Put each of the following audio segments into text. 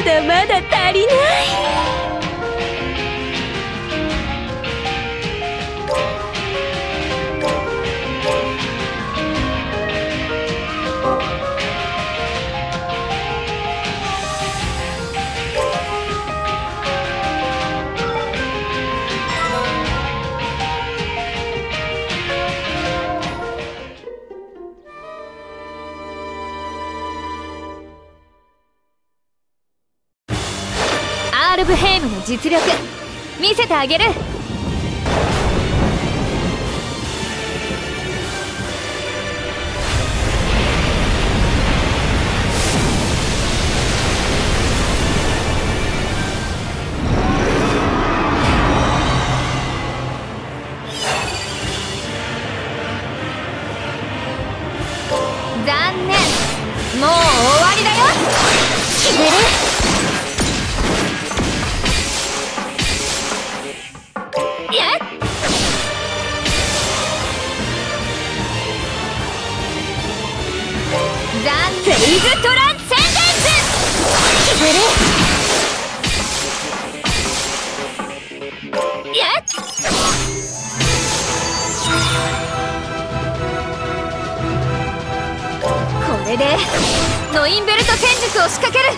だまだ足りない。 アールブヘイムの実力見せてあげる。残念、もう終わりだよ。決める。フェイズトランセンデンス。決める。これでノインベルト戦術を仕掛ける。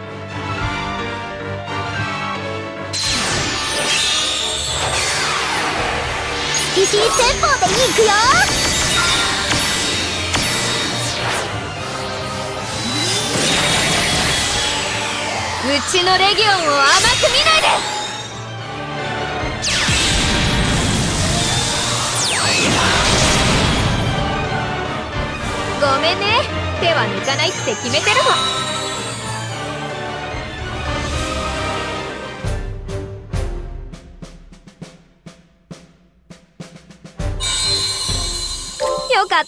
スキシー戦法でいくよ。 うちのレギオンを甘く見ないで。ごめんね、手は抜かないって決めてるの。よかった。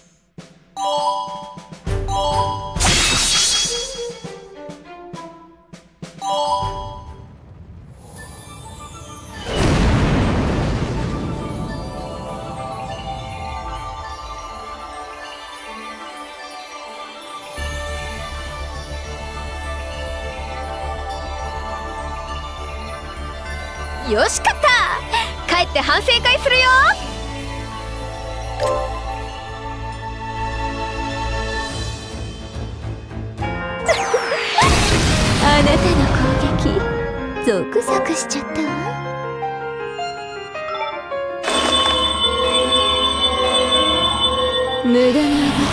よしかった。帰って反省会するよ。 あなたの攻撃ゾクゾクしちゃったわ。無駄な動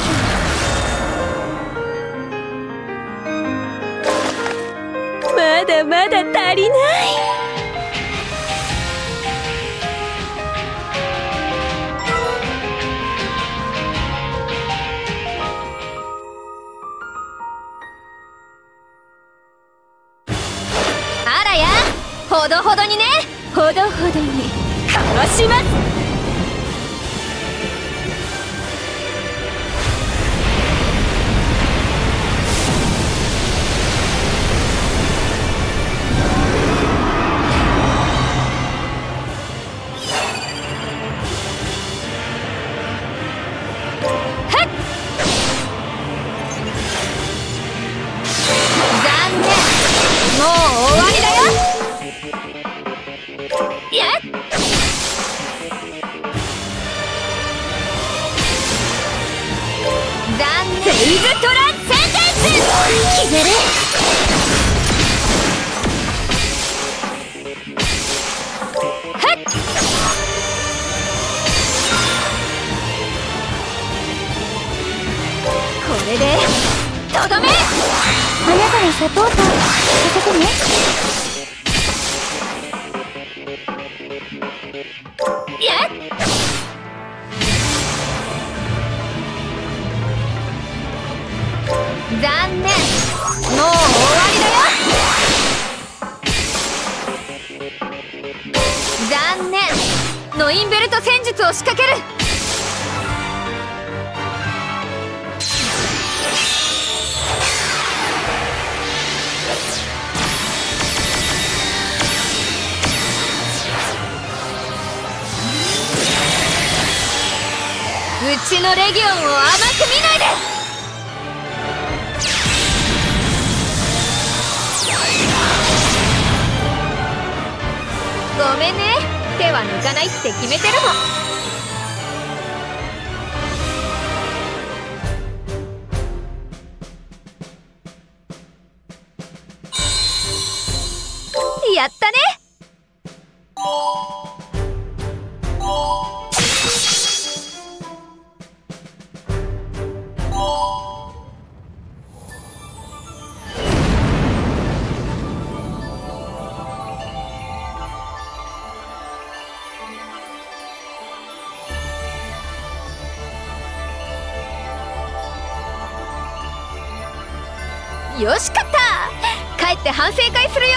き。まだまだ足りない。 ほどほどにね。 ほどほどにかわします。 残念、もう終わりだよ。フェイズトランセンデンス。決める。これでとどめ。 あなたのサポートさせてね。 残念、もう終わりだよ。残念、ノインベルト戦術を仕掛ける。うちのレギオンを甘く見ないで。 は抜かないって決めてるもん。やったね。よしかった。帰って反省会するよ。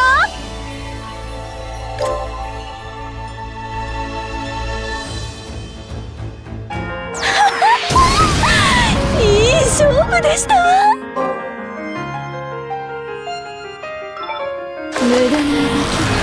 いい勝負でしたわ。 無駄に